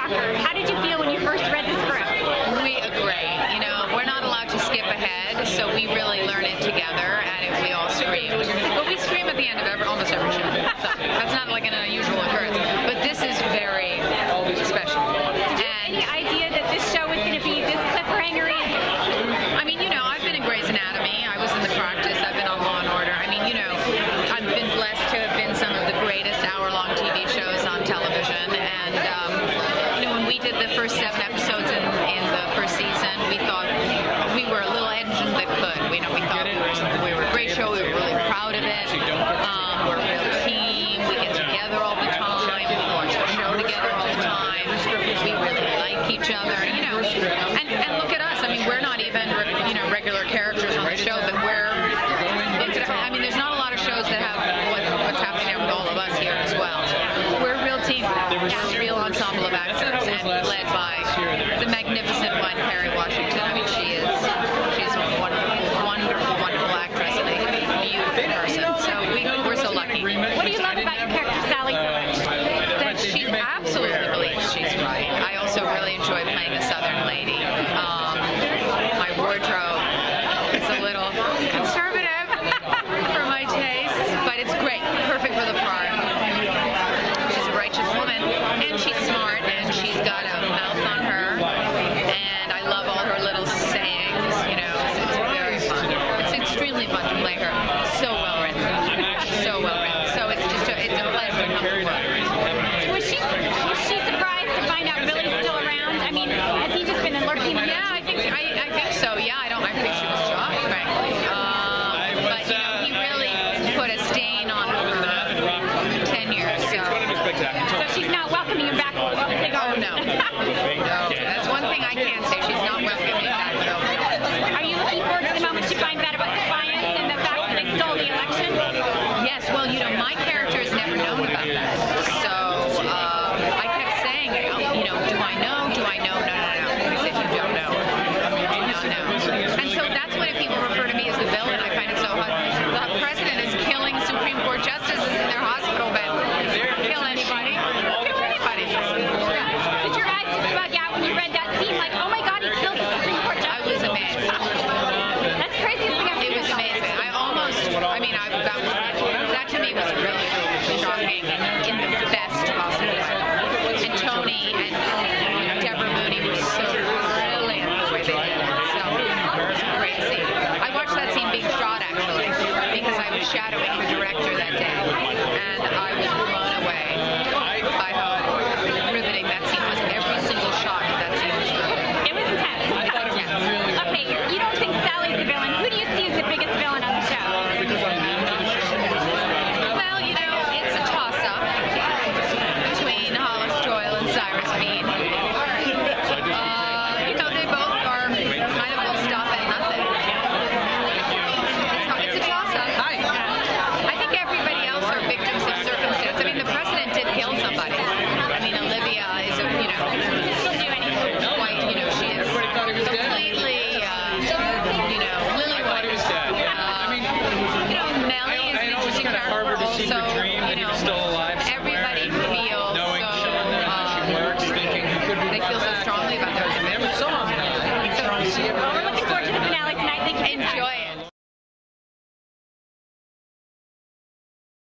shocker. How did you feel when you first read the script? We agree. You know, we're not allowed to skip ahead, so we really learn it together, and we all scream. But we scream at the end of almost every show. So that's not like an unusual occurrence. But this is very special. Any idea that this show is going to be this cliffhangery? I mean, you know, I've been in Grey's Anatomy. I was in The Practice. I've been on Law and Order. I mean, you know, I've been blessed to have been some of the greatest hour-long TV shows on television. And, you know, when we did the first 7 episodes in the first season, we thought we were a little engine that could. We thought we were a great show. We were really proud of it. We're a real team. We get together all the time. We watch the show together all the time. We really like each other, you know. And look at us. I mean, we're not even, you know, regular characters on the show, but we're. I mean, there's not a lot of shows that have what's happening there with all of us here as well. We're a real team. Yeah, a real ensemble of actors, and led by the magnificent one, Kerry Washington. I mean, she's a wonderful actress and a beautiful person. So we're so lucky. What do you love about your character, Sally, so much? That she absolutely believes she's right. I also really enjoy playing a Southern lady. My wardrobe is a little conservative for my taste, but it's great. Perfect for the part. She's a righteous woman, and she's smart, and she's got a mouth on her, and I love all her little sayings. You know, it's very fun. It's extremely fun to play her. So well written. So well written. So it's just it's a pleasure to come to work. Was she surprised to find out Billy's still around? I mean, has he just been lurking? Yeah, I think so. Yeah, I think she was shocked, frankly. But you know, he really put a stain on her 10 years. So she's not welcoming him back with a big arm. No. That's one thing I can't say. She's not welcoming me back. No. Are you looking forward to the moment she finds out about defiance and the fact that they stole the election? Yes. Well, you know, my character has never known about that. So I kept saying, you know, do I know? Do I know? No. He said, you don't know. No. And so that's when people refer to me as the villain. I find it so hard. The president is killing Supreme Court justices in their hospital bed. Kill anybody. Kill anybody. Did your eyes just bug out when you read that scene? Like, oh my God, he killed the Supreme Court justice. I was amazed. That's crazy. It was amazing. That to me was really shocking in the best possible way. And Tony and Deborah Mooney were so brilliant the way they did it. So it was a great scene. I watched that scene being shot actually because I was shadowing the director that day, and I was